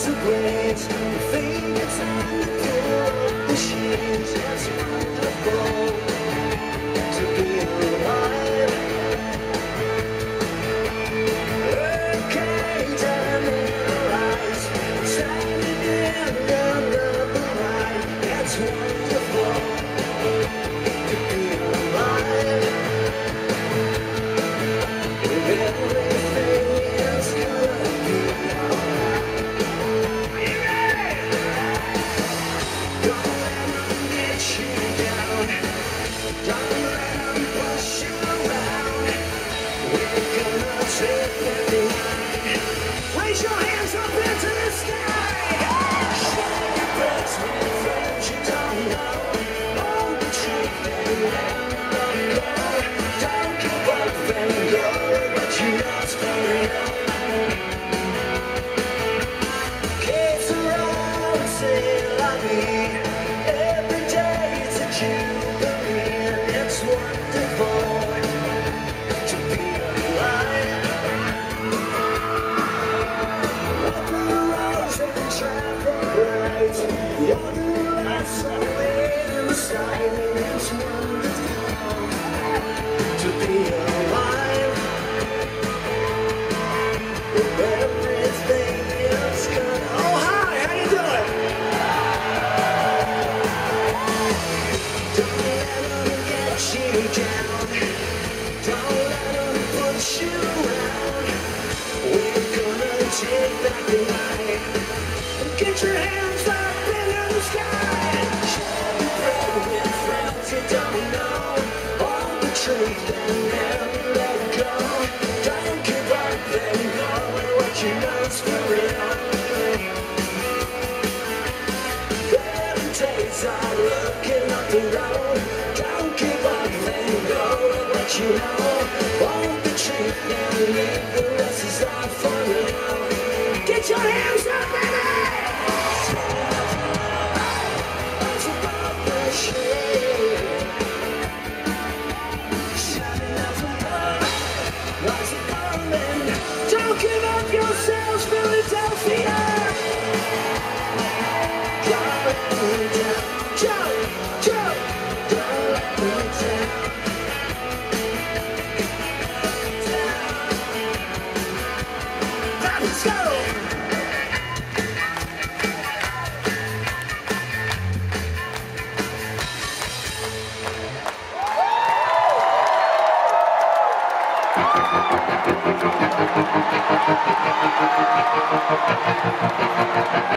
the brains. You think it's time to pull up the sheets. It's wonderful to be alive. Okay, time analyze. Standing in the light. It's wonderful to be alive. Everything is gonna be alright. Don't let them get you down. Don't let them push you around. We're gonna take that line. Raise your hands up into the sky. Share your breaths with friends you don't know. Hold the truth and let them go. Don't give up and go. You lost for real. Kids around and say love me. Every day it's a jubilee, and it's wonderful to be alive. Open the roads and shine bright. You're the light somewhere in the sky, and it's wonderful to be alive. Everything is good. Oh, hi, how you doing? Don't let them get you down. Don't let them push you around. We're gonna take back the night. Get your hands up into the sky. Share your breath with friends you don't know. Hold the truth and never let go. Don't give up and go. You know it's for real. Better days are looking up the road. Don't give up and go with what you know. Hold the truth and leave the rest is all for real. Get your hands up, baby! Rise above the shade. Shining out from above. Rise above and don't give up yourselves, Philadelphia! Don't let me down. Jump, jump. Don't let me down. Let's go!